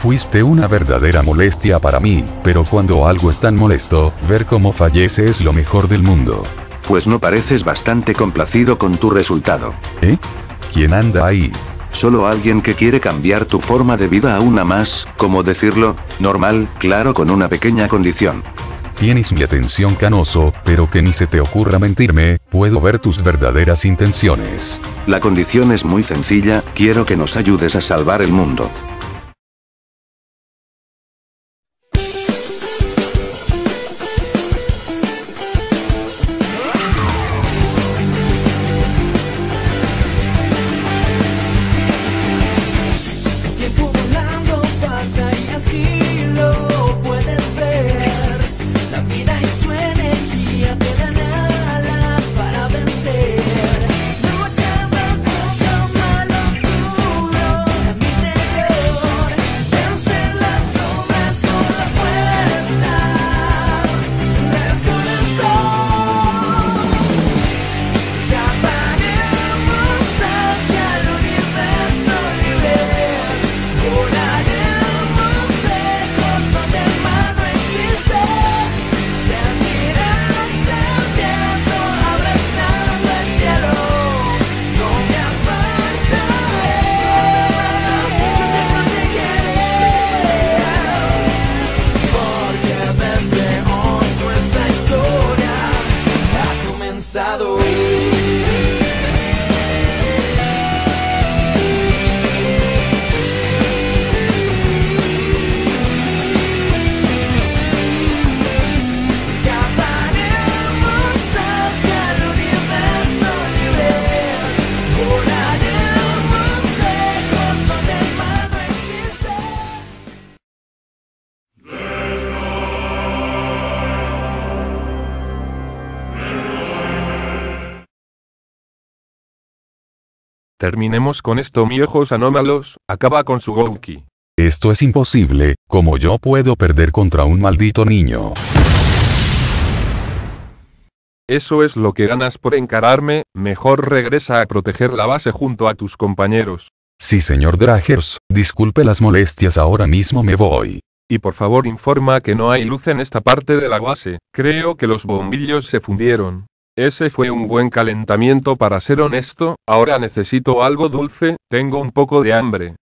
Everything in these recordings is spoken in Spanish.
Fuiste una verdadera molestia para mí, pero cuando algo es tan molesto, ver cómo fallece es lo mejor del mundo. Pues no pareces bastante complacido con tu resultado. ¿Eh? ¿Quién anda ahí? Solo alguien que quiere cambiar tu forma de vida a una más, ¿cómo decirlo? Normal, claro, con una pequeña condición. Tienes mi atención, canoso, pero que ni se te ocurra mentirme, puedo ver tus verdaderas intenciones. La condición es muy sencilla, quiero que nos ayudes a salvar el mundo. Terminemos con esto, mi ojos anómalos, acaba con su Gouki. Esto es imposible, ¿cómo yo puedo perder contra un maldito niño? Eso es lo que ganas por encararme, mejor regresa a proteger la base junto a tus compañeros. Sí, señor Dragers, disculpe las molestias, ahora mismo me voy. Y por favor informa que no hay luz en esta parte de la base, creo que los bombillos se fundieron. Ese fue un buen calentamiento, para ser honesto, ahora necesito algo dulce, tengo un poco de hambre.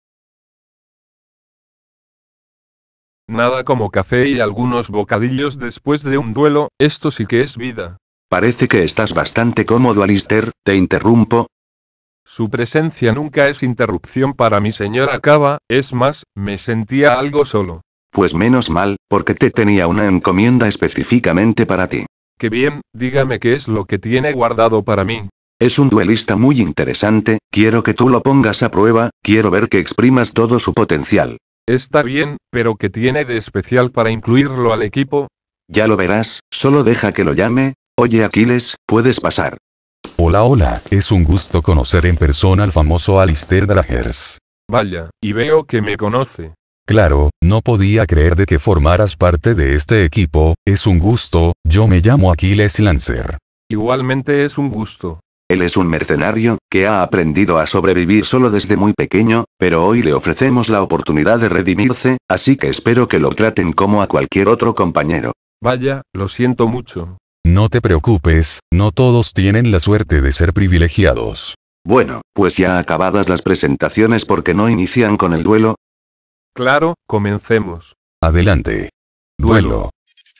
Nada como café y algunos bocadillos después de un duelo, esto sí que es vida. Parece que estás bastante cómodo, Alistair, ¿te interrumpo? Su presencia nunca es interrupción para mi señora Cava, es más, me sentía algo solo. Pues menos mal, porque te tenía una encomienda específicamente para ti. Qué bien, dígame qué es lo que tiene guardado para mí. Es un duelista muy interesante, quiero que tú lo pongas a prueba, quiero ver que exprimas todo su potencial. Está bien, pero ¿qué tiene de especial para incluirlo al equipo? Ya lo verás, solo deja que lo llame. Oye, Aquiles, puedes pasar. Hola, hola, es un gusto conocer en persona al famoso Alistair Dragers. Vaya, y veo que me conoce. Claro, no podía creer de que formaras parte de este equipo, es un gusto, yo me llamo Aquiles Lancer. Igualmente es un gusto. Él es un mercenario, que ha aprendido a sobrevivir solo desde muy pequeño, pero hoy le ofrecemos la oportunidad de redimirse, así que espero que lo traten como a cualquier otro compañero. Vaya, lo siento mucho. No te preocupes, no todos tienen la suerte de ser privilegiados. Bueno, pues ya acabadas las presentaciones, ¿por qué no inician con el duelo? Claro, comencemos. Adelante. Duelo.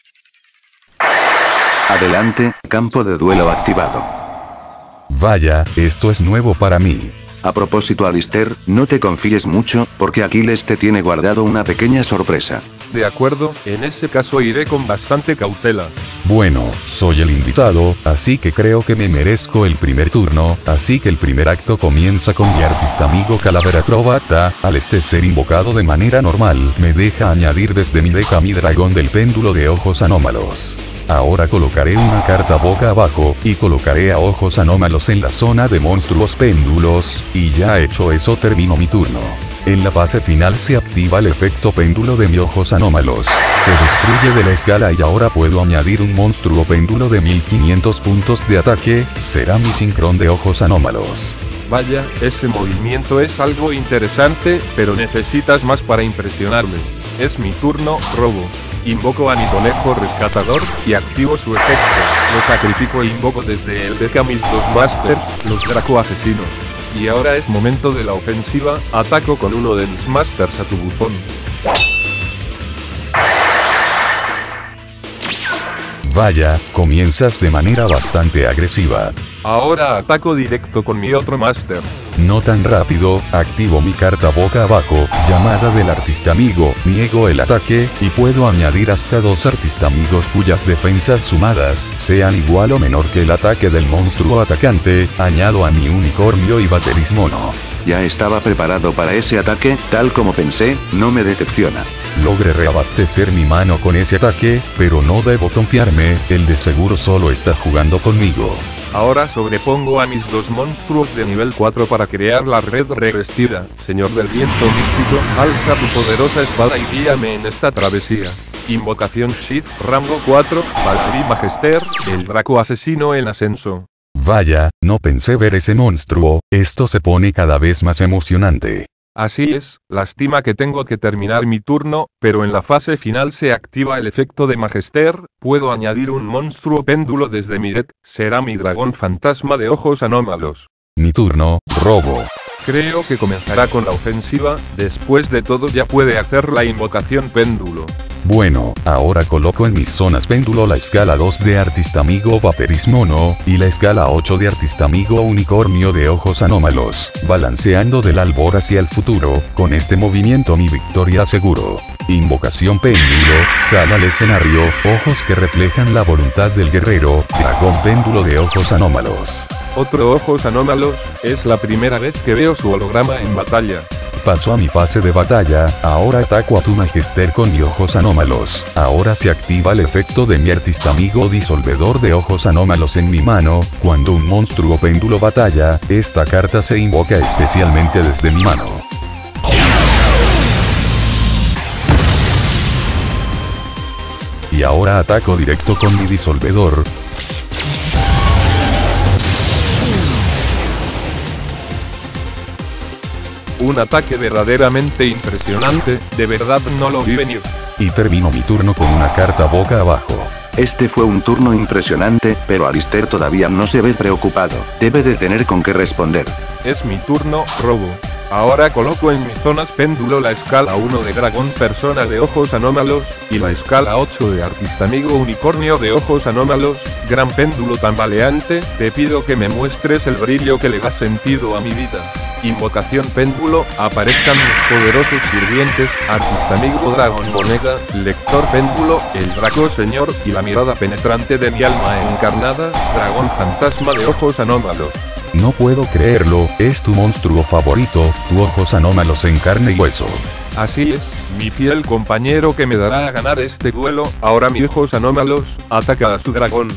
Adelante, campo de duelo activado. Vaya, esto es nuevo para mí. A propósito, Alistair, no te confíes mucho, porque Aquiles te tiene guardado una pequeña sorpresa. De acuerdo, en ese caso iré con bastante cautela. Bueno, soy el invitado, así que creo que me merezco el primer turno, así que el primer acto comienza con mi artista amigo Calavera Acróbata. Al este ser invocado de manera normal, me deja añadir desde mi deck a mi dragón del péndulo de ojos anómalos. Ahora colocaré una carta boca abajo, y colocaré a ojos anómalos en la zona de monstruos péndulos, y ya hecho eso termino mi turno. En la fase final se activa el efecto péndulo de mi ojos anómalos. Se destruye de la escala y ahora puedo añadir un monstruo péndulo de 1500 puntos de ataque, será mi sincrón de ojos anómalos. Vaya, ese movimiento es algo interesante, pero necesitas más para impresionarme. Es mi turno, robo. Invoco a mi conejo rescatador, y activo su efecto. Lo sacrifico e invoco desde el deck a mis dos masters, los Draco asesinos. Y ahora es momento de la ofensiva, ataco con uno de mis masters a tu bufón. Vaya, comienzas de manera bastante agresiva. Ahora ataco directo con mi otro máster. No tan rápido, activo mi carta boca abajo, llamada del artista amigo, niego el ataque, y puedo añadir hasta 2 artista amigos cuyas defensas sumadas sean igual o menor que el ataque del monstruo atacante, añado a mi unicornio y bateris mono. Ya estaba preparado para ese ataque, tal como pensé, no me decepciona. Logré reabastecer mi mano con ese ataque, pero no debo confiarme, el de seguro solo está jugando conmigo. Ahora sobrepongo a mis dos monstruos de nivel 4 para crear la red revestida. Señor del viento místico, alza tu poderosa espada y guíame en esta travesía. Invocación Shit, rango 4, Valkyrie Magister, el Draco asesino en ascenso. Vaya, no pensé ver ese monstruo, esto se pone cada vez más emocionante. Así es, lástima que tengo que terminar mi turno, pero en la fase final se activa el efecto de Magister, puedo añadir un monstruo péndulo desde mi deck, será mi dragón fantasma de ojos anómalos. Mi turno, robo. Creo que comenzará con la ofensiva, después de todo ya puede hacer la invocación péndulo. Bueno, ahora coloco en mis zonas péndulo la escala 2 de artista amigo bateris mono, y la escala 8 de artista amigo unicornio de ojos anómalos, balanceando del albor hacia el futuro, con este movimiento mi victoria aseguro. Invocación péndulo, sal al escenario, ojos que reflejan la voluntad del guerrero, dragón péndulo de ojos anómalos. Otro ojos anómalos, es la primera vez que veo su holograma en batalla. Paso a mi fase de batalla, ahora ataco a tu Magister con mi ojos anómalos. Ahora se activa el efecto de mi artista amigo disolvedor de ojos anómalos en mi mano, cuando un monstruo péndulo batalla, esta carta se invoca especialmente desde mi mano. Y ahora ataco directo con mi disolvedor. Un ataque verdaderamente impresionante, de verdad no lo vi venir. Y termino mi turno con una carta boca abajo. Este fue un turno impresionante, pero Alistair todavía no se ve preocupado, debe de tener con qué responder. Es mi turno, robo. Ahora coloco en mis zonas péndulo la escala 1 de dragón persona de ojos anómalos, y la escala 8 de artista amigo unicornio de ojos anómalos, gran péndulo tambaleante, te pido que me muestres el brillo que le da sentido a mi vida. Invocación péndulo, aparezcan mis poderosos sirvientes, artista amigo dragón moneda, lector péndulo, el Draco señor, y la mirada penetrante de mi alma encarnada, dragón fantasma de ojos anómalos. No puedo creerlo, es tu monstruo favorito, tu ojos anómalos en carne y hueso. Así es, mi fiel compañero que me dará a ganar este duelo, ahora mi ojos anómalos, ataca a su dragón.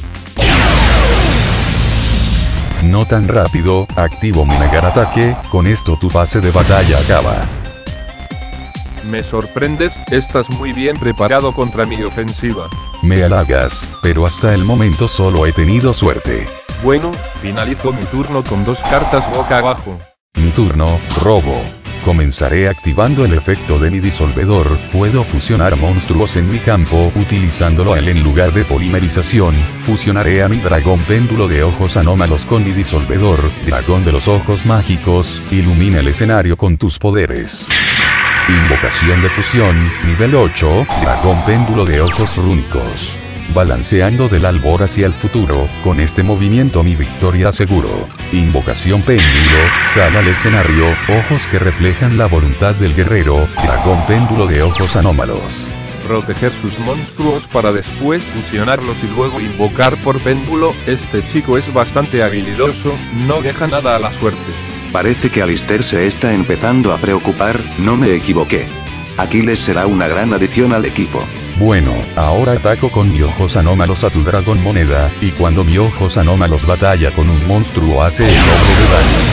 No tan rápido, activo mi mega ataque, con esto tu fase de batalla acaba. Me sorprendes, estás muy bien preparado contra mi ofensiva. Me halagas, pero hasta el momento solo he tenido suerte. Bueno, finalizo mi turno con 2 cartas boca abajo. Mi turno, robo. Comenzaré activando el efecto de mi disolvedor, puedo fusionar monstruos en mi campo utilizándolo a él en lugar de polimerización, fusionaré a mi dragón péndulo de ojos anómalos con mi disolvedor, dragón de los ojos mágicos, ilumina el escenario con tus poderes. Invocación de fusión, nivel 8, dragón péndulo de ojos rúnicos. Balanceando del albor hacia el futuro, con este movimiento mi victoria aseguro. Invocación péndulo, sal al escenario, ojos que reflejan la voluntad del guerrero, dragón péndulo de ojos anómalos. Proteger sus monstruos para después fusionarlos y luego invocar por péndulo, este chico es bastante habilidoso, no deja nada a la suerte. Parece que Alistair se está empezando a preocupar, no me equivoqué. Aquiles será una gran adición al equipo. Bueno, ahora ataco con mi ojos anómalos a tu dragón moneda, y cuando mi ojos anómalos batalla con un monstruo hace el doble de daño.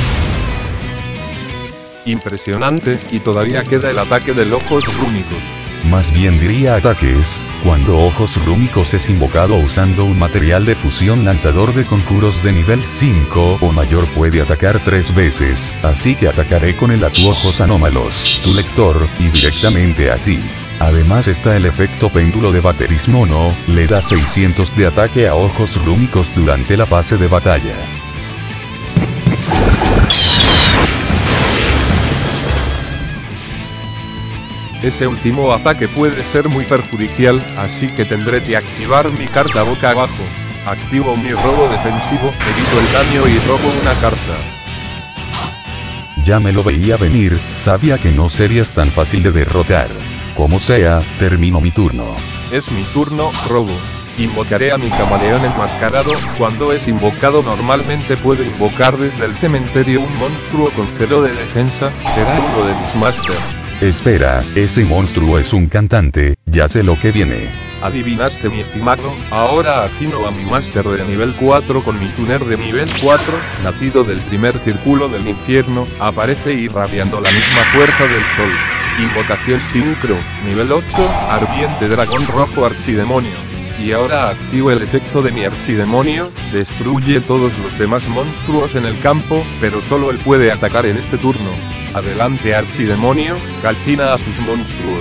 Impresionante, y todavía queda el ataque del ojos rúnicos. Más bien diría ataques, cuando ojos rúnicos es invocado usando un material de fusión lanzador de conjuros de nivel 5 o mayor puede atacar 3 veces, así que atacaré con el ojos anómalos, tu lector, y directamente a ti. Además está el efecto péndulo de Baterismono, le da 600 de ataque a ojos rúnicos durante la fase de batalla. Ese último ataque puede ser muy perjudicial, así que tendré que activar mi carta boca abajo. Activo mi robo defensivo, evito el daño y robo una carta. Ya me lo veía venir, sabía que no serías tan fácil de derrotar. Como sea, termino mi turno. Es mi turno, robo. Invocaré a mi camaleón enmascarado. Cuando es invocado normalmente puedo invocar desde el cementerio un monstruo con 0 de defensa, será uno de mis máster. Espera, ese monstruo es un cantante, ya sé lo que viene. Adivinaste mi estimado, ahora afino a mi máster de nivel 4 con mi tuner de nivel 4, nacido del primer círculo del infierno, aparece irradiando la misma fuerza del sol. Invocación sincro, nivel 8, ardiente dragón rojo archidemonio. Y ahora activo el efecto de mi archidemonio, destruye todos los demás monstruos en el campo, pero solo él puede atacar en este turno. Adelante archidemonio, calcina a sus monstruos.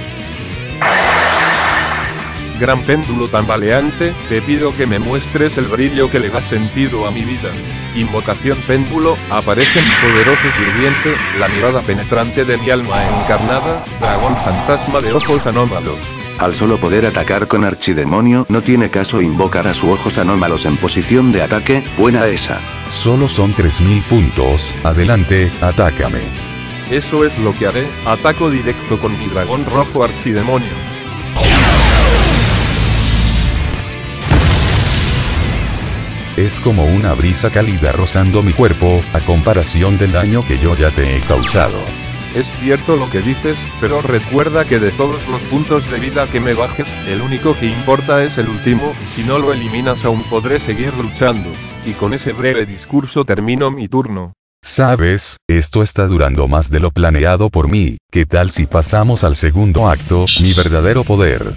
Gran péndulo tambaleante, te pido que me muestres el brillo que le da sentido a mi vida. Invocación péndulo, aparece mi poderoso sirviente, la mirada penetrante de mi alma encarnada, dragón fantasma de ojos anómalos. Al solo poder atacar con archidemonio no tiene caso invocar a sus ojos anómalos en posición de ataque, buena esa. Solo son 3000 puntos, adelante, atácame. Eso es lo que haré, ataco directo con mi dragón rojo archidemonio. Es como una brisa cálida rozando mi cuerpo, a comparación del daño que yo ya te he causado. Es cierto lo que dices, pero recuerda que de todos los puntos de vida que me bajes, el único que importa es el último, si no lo eliminas aún podré seguir luchando. Y con ese breve discurso termino mi turno. Sabes, esto está durando más de lo planeado por mí, ¿qué tal si pasamos al segundo acto, mi verdadero poder?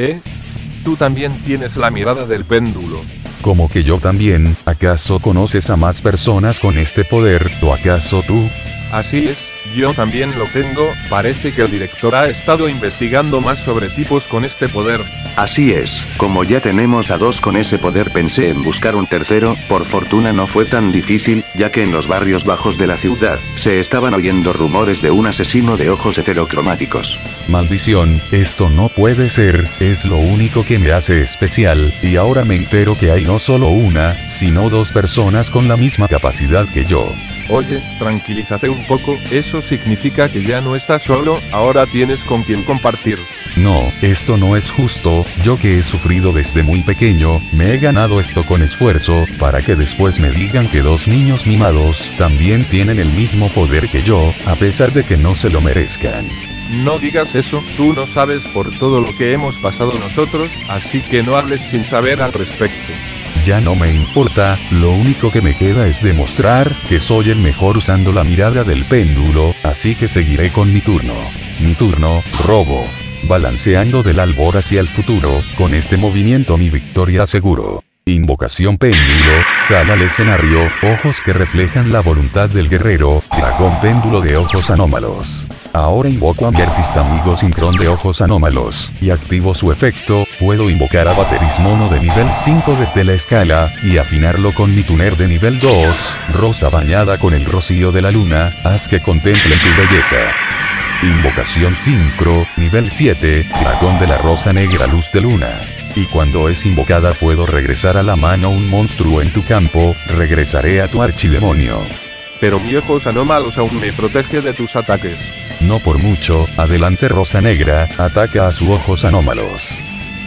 Tú también tienes la mirada del péndulo. Como que yo también, ¿acaso conoces a más personas con este poder, o acaso tú? Así es, yo también lo tengo, parece que el director ha estado investigando más sobre tipos con este poder. Así es, como ya tenemos a 2 con ese poder pensé en buscar un tercero, por fortuna no fue tan difícil, ya que en los barrios bajos de la ciudad, se estaban oyendo rumores de un asesino de ojos heterocromáticos. Maldición, esto no puede ser, es lo único que me hace especial, y ahora me entero que hay no solo una, sino 2 personas con la misma capacidad que yo. Oye, tranquilízate un poco, eso significa que ya no estás solo, ahora tienes con quien compartir. No, esto no es justo, yo que he sufrido desde muy pequeño, me he ganado esto con esfuerzo, para que después me digan que 2 niños mimados también tienen el mismo poder que yo, a pesar de que no se lo merezcan. No digas eso, tú no sabes por todo lo que hemos pasado nosotros, así que no hables sin saber al respecto. Ya no me importa, lo único que me queda es demostrar que soy el mejor usando la mirada del péndulo, así que seguiré con mi turno. Mi turno, robo. Balanceando del albor hacia el futuro, con este movimiento mi victoria aseguro. Invocación péndulo, sal al escenario, ojos que reflejan la voluntad del guerrero, dragón péndulo de ojos anómalos. Ahora invoco a mi artista amigo Sincrón de ojos anómalos, y activo su efecto, puedo invocar a Baterismono de nivel 5 desde la escala, y afinarlo con mi tuner de nivel 2, rosa bañada con el rocío de la luna, haz que contemple tu belleza. Invocación sincro, nivel 7, dragón de la rosa negra luz de luna. Y cuando es invocada puedo regresar a la mano un monstruo en tu campo, regresaré a tu archidemonio. Pero mi ojos anómalos aún me protege de tus ataques. No por mucho, adelante rosa negra, ataca a sus ojos anómalos.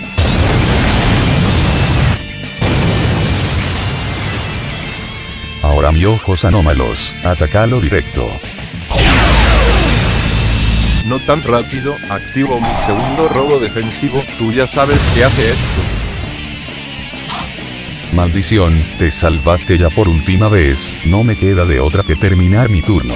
Ahora mi ojos anómalos, atacalo directo. No tan rápido, activo mi segundo robo defensivo, tú ya sabes qué hace esto. Maldición, te salvaste ya por última vez, no me queda de otra que terminar mi turno.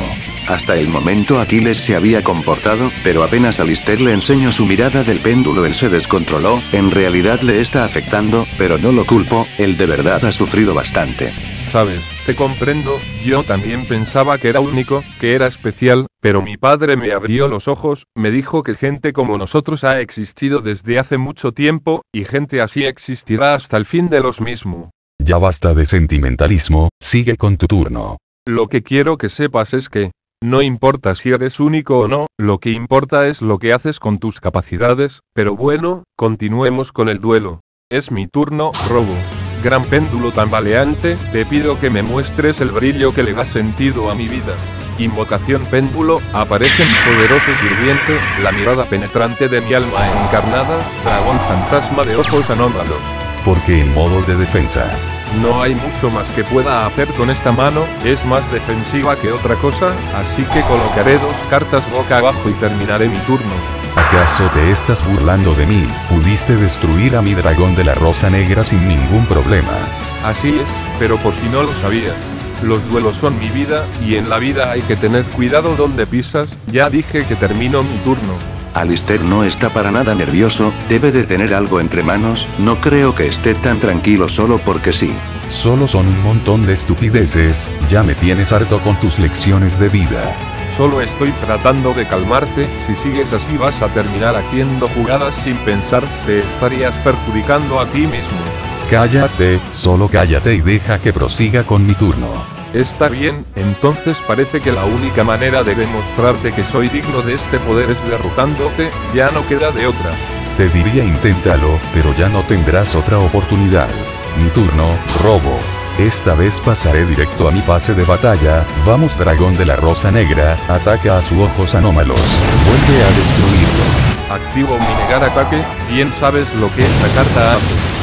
Hasta el momento Aquiles se había comportado, pero apenas Alistair le enseñó su mirada del péndulo él se descontroló, en realidad le está afectando, pero no lo culpo, él de verdad ha sufrido bastante. Sabes, te comprendo, yo también pensaba que era único, que era especial, pero mi padre me abrió los ojos, me dijo que gente como nosotros ha existido desde hace mucho tiempo, y gente así existirá hasta el fin de los mismos. Ya basta de sentimentalismo, sigue con tu turno. Lo que quiero que sepas es que, no importa si eres único o no, lo que importa es lo que haces con tus capacidades, pero bueno, continuemos con el duelo. Es mi turno, Robo. Gran péndulo tambaleante, te pido que me muestres el brillo que le da sentido a mi vida. Invocación péndulo, aparece mi poderoso sirviente, la mirada penetrante de mi alma encarnada, dragón fantasma de ojos anómalos. Porque en modo de defensa. No hay mucho más que pueda hacer con esta mano, es más defensiva que otra cosa, así que colocaré 2 cartas boca abajo y terminaré mi turno. ¿Acaso te estás burlando de mí? Pudiste destruir a mi dragón de la rosa negra sin ningún problema. Así es, pero por si no lo sabías. Los duelos son mi vida, y en la vida hay que tener cuidado donde pisas, ya dije que termino mi turno. Alistair no está para nada nervioso, debe de tener algo entre manos, no creo que esté tan tranquilo solo porque sí. Solo son un montón de estupideces, ya me tienes harto con tus lecciones de vida. Solo estoy tratando de calmarte, si sigues así vas a terminar haciendo jugadas sin pensar, te estarías perjudicando a ti mismo. Cállate, solo cállate y deja que prosiga con mi turno. Está bien, entonces parece que la única manera de demostrarte que soy digno de este poder es derrotándote, ya no queda de otra. Te diría inténtalo, pero ya no tendrás otra oportunidad. Mi turno, Robo. Esta vez pasaré directo a mi fase de batalla, vamos dragón de la rosa negra, ataca a sus ojos anómalos, vuelve a destruirlo. Activo mi negar ataque, bien sabes lo que esta carta hace.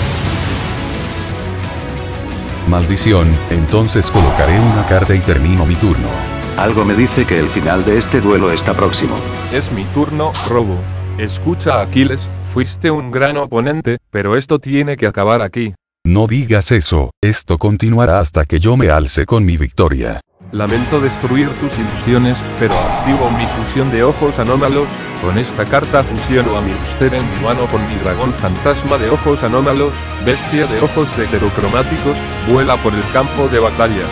Maldición, entonces colocaré una carta y termino mi turno. Algo me dice que el final de este duelo está próximo. Es mi turno, Robo. Escucha Aquiles, fuiste un gran oponente, pero esto tiene que acabar aquí. No digas eso, esto continuará hasta que yo me alce con mi victoria. Lamento destruir tus ilusiones, pero activo mi fusión de ojos anómalos, con esta carta fusiono a mi Alistair en mi mano con mi dragón fantasma de ojos anómalos, bestia de ojos heterocromáticos, vuela por el campo de batalla.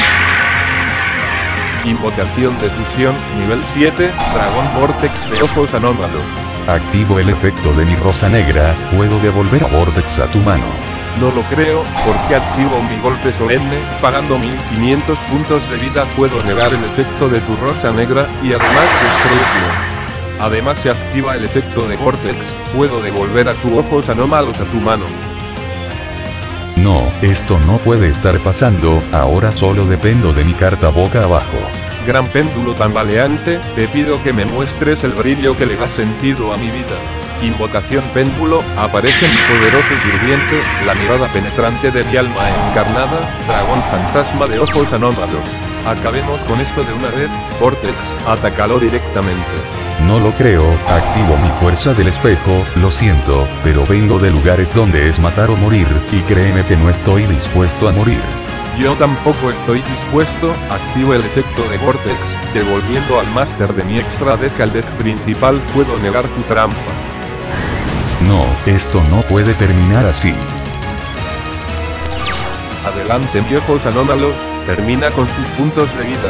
Invocación de fusión, nivel 7, dragón vortex de ojos anómalos. Activo el efecto de mi rosa negra, puedo devolver a Vortex a tu mano. No lo creo, porque activo mi golpe solemne, pagando 1500 puntos de vida puedo negar el efecto de tu rosa negra, y además destruirlo. Además se activa el efecto de Vortex, puedo devolver a tus ojos anómalos a tu mano. No, esto no puede estar pasando, ahora solo dependo de mi carta boca abajo. Gran péndulo tambaleante, te pido que me muestres el brillo que le da sentido a mi vida. Invocación péndulo, aparece mi poderoso sirviente, la mirada penetrante de mi alma encarnada, dragón fantasma de ojos anómalos. Acabemos con esto de una vez, Vortex, atácalo directamente. No lo creo, activo mi fuerza del espejo, lo siento, pero vengo de lugares donde es matar o morir, y créeme que no estoy dispuesto a morir. Yo tampoco estoy dispuesto, activo el efecto de Vortex, devolviendo al máster de mi extra deck al deck principal puedo negar tu trampa. No, esto no puede terminar así. Adelante mi ojos anómalos, termina con sus puntos de vida.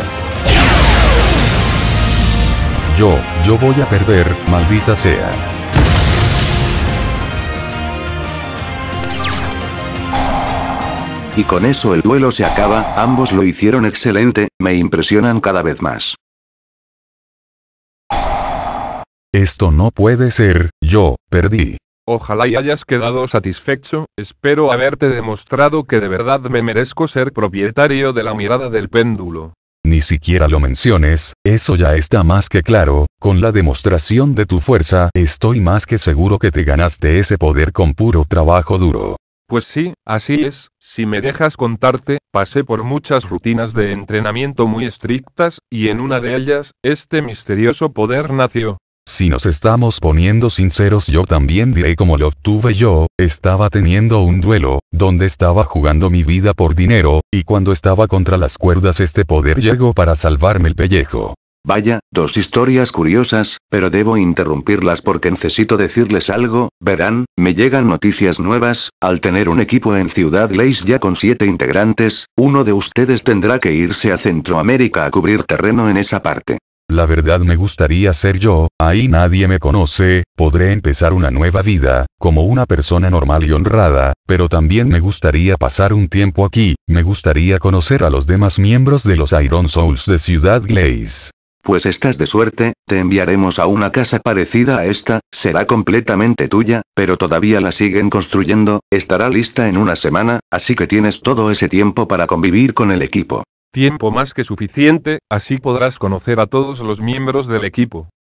Yo voy a perder, maldita sea. Y con eso el duelo se acaba, ambos lo hicieron excelente, me impresionan cada vez más. Esto no puede ser, yo perdí. Ojalá y hayas quedado satisfecho, espero haberte demostrado que de verdad me merezco ser propietario de la mirada del péndulo. Ni siquiera lo menciones, eso ya está más que claro, con la demostración de tu fuerza, estoy más que seguro que te ganaste ese poder con puro trabajo duro. Pues sí, así es, si me dejas contarte, pasé por muchas rutinas de entrenamiento muy estrictas, y en una de ellas, este misterioso poder nació. Si nos estamos poniendo sinceros, yo también diré cómo lo obtuve yo, estaba teniendo un duelo, donde estaba jugando mi vida por dinero, y cuando estaba contra las cuerdas este poder llegó para salvarme el pellejo. Vaya, dos historias curiosas, pero debo interrumpirlas porque necesito decirles algo. Verán, me llegan noticias nuevas. Al tener un equipo en Ciudad Glaze ya con 7 integrantes, uno de ustedes tendrá que irse a Centroamérica a cubrir terreno en esa parte. La verdad me gustaría ser yo, ahí nadie me conoce, podré empezar una nueva vida, como una persona normal y honrada, pero también me gustaría pasar un tiempo aquí, me gustaría conocer a los demás miembros de los Iron Souls de Ciudad Glaze. Pues estás de suerte, te enviaremos a una casa parecida a esta, será completamente tuya, pero todavía la siguen construyendo, estará lista en una semana, así que tienes todo ese tiempo para convivir con el equipo. Tiempo más que suficiente, así podrás conocer a todos los miembros del equipo.